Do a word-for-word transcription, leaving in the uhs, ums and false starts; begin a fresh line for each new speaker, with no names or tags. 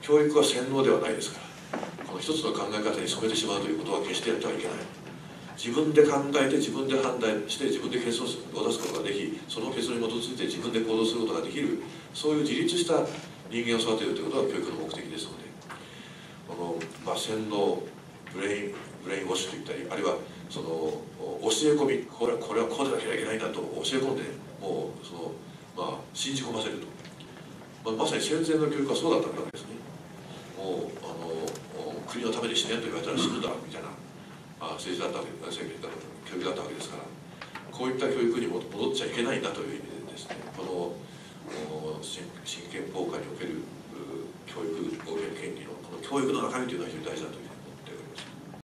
教育は洗脳ではないですから、この一つの考え方に染めてしまうということは決してやってはいけない。自分で考えて自分で判断して自分で結論を出すことができ、その結論に基づいて自分で行動することができる、そういう自立した人間を育てるということが教育の目的ですので、この、まあ、洗脳、ブレインブレインウォッシュといったり、あるいはその教え込み、これはこれはこうでなければいけないんだと教え込んで、もうその、まあ、信じ込ませると、まあ、まさに戦前の教育はそうだったわけですね。もうあの国のために死ねと言われたら死ぬだみたいな、まあ、政治だったわけ政権だった教育だったわけですから、こういった教育に戻っちゃいけないんだという意味でですね、この新憲法下における教育権利のこの教育の中身というのは非常に大事だという